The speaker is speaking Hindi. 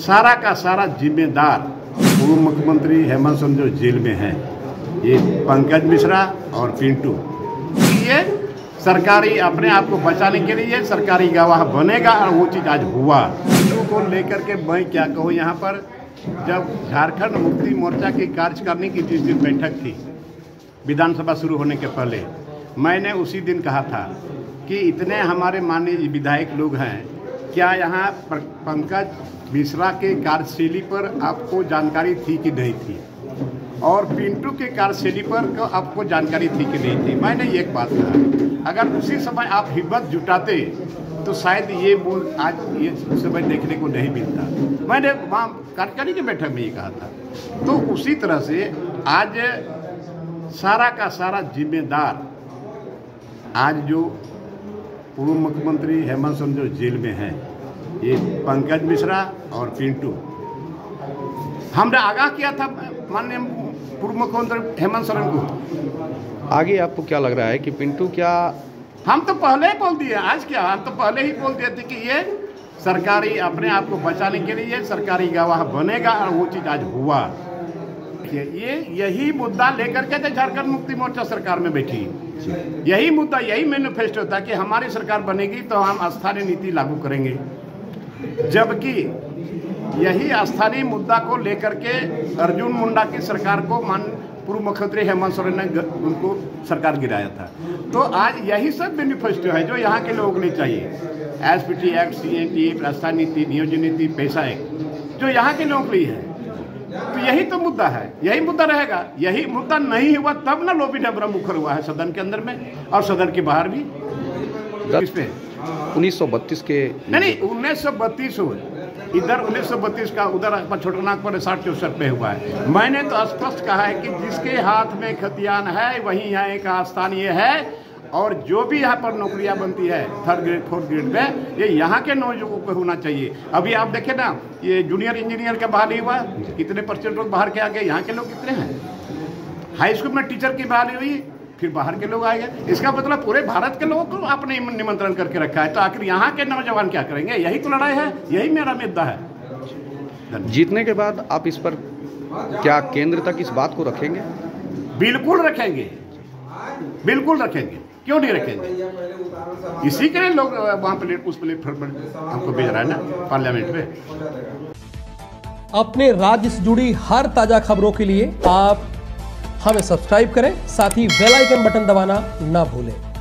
सारा का सारा जिम्मेदार पूर्व मुख्यमंत्री हेमंत सोरेन जो जेल में हैं, ये पंकज मिश्रा और पिंटू, ये सरकारी अपने आप को बचाने के लिए सरकारी गवाह बनेगा और वो चीज़ आज हुआ। पिंटू को लेकर के मैं क्या कहूँ, यहाँ पर जब झारखंड मुक्ति मोर्चा की कार्यकारिणी की जिस दिन बैठक थी विधानसभा शुरू होने के पहले, मैंने उसी दिन कहा था कि इतने हमारे माननीय विधायक लोग हैं, क्या यहाँ पंकज मिश्रा के कार्यशैली पर आपको जानकारी थी कि नहीं थी, और पिंटू के कार्यशैली पर आपको जानकारी थी कि नहीं थी। मैंने एक बात कहा, अगर उसी समय आप हिम्मत जुटाते तो शायद ये बोल आज ये समय देखने को नहीं मिलता। मैंने वहाँ कार्यकारिणी की बैठक में ये कहा था। तो उसी तरह से आज सारा का सारा जिम्मेदार आज जो पूर्व मुख्यमंत्री हेमंत सोरेन जो जेल में हैं, ये पंकज मिश्रा और पिंटू, हमने आगाह किया था माननीय पूर्व मुख्यमंत्री हेमंत सोरेन को। आगे आपको क्या लग रहा है कि पिंटू क्या, हम तो पहले ही बोल दिए, आज क्या, हम तो पहले ही बोल दिए थे कि ये सरकारी अपने आप को बचाने के लिए सरकारी गवाह बनेगा और वो चीज़ आज हुआ। ये यही मुद्दा लेकर के झारखंड मुक्ति मोर्चा सरकार में बैठी, यही मुद्दा, यही मैनिफेस्टो था कि हमारी सरकार बनेगी तो हम स्थानीय नीति लागू करेंगे। जबकि यही स्थानीय मुद्दा को लेकर के अर्जुन मुंडा की सरकार को पूर्व मुख्यमंत्री हेमंत सोरेन ने उनको सरकार गिराया था। तो आज यही सब मैनिफेस्टो है जो यहाँ के लोगों को नहीं चाहिए। एसपीटी एक्ट, सीएनटी, स्थानीय नीति, नियोजन नीति, पैसा एक्ट जो यहाँ के लोगों के लिए है। तो यही तो मुद्दा है, यही मुद्दा रहेगा। यही मुद्दा नहीं हुआ तब ना लोबी डबरा मुखर हुआ है सदन के अंदर में और सदन के बाहर भी। इस पे 1932 के नहीं 1932 हुए, इधर 1932 का, उधर छोटनागपुर 60-64 पे हुआ है। मैंने तो स्पष्ट कहा है कि जिसके हाथ में खतियान है वही यहाँ एक स्थानीय है, और जो भी यहाँ पर नौकरियाँ बनती है 3rd ग्रेड 4th ग्रेड में, ये यहाँ के नौजवानों को होना चाहिए। अभी आप देखें ना, ये जूनियर इंजीनियर का बहाली हुआ, कितने % लोग बाहर के आ गए, यहाँ के लोग कितने हैं। हाई स्कूल में टीचर की बहाली हुई, फिर बाहर के लोग आएंगे। इसका मतलब पूरे भारत के लोगों को आपने निमंत्रण करके रखा है, तो आखिर यहाँ के नौजवान क्या करेंगे? यही तो लड़ाई है, यही मेरा मुद्दा है। जीतने के बाद आप इस पर क्या केंद्र तक इस बात को रखेंगे? बिल्कुल रखेंगे, बिल्कुल रखेंगे, क्यों नहीं रखेंगे? इसी के लिए लोग वहाँ पे उस प्लेटफॉर्म पर हमको भेज रहा है ना, पार्लियामेंट में। अपने राज्य से जुड़ी हर ताजा खबरों के लिए आप हमें सब्सक्राइब करें, साथ ही बेल आइकन बटन दबाना ना भूलें।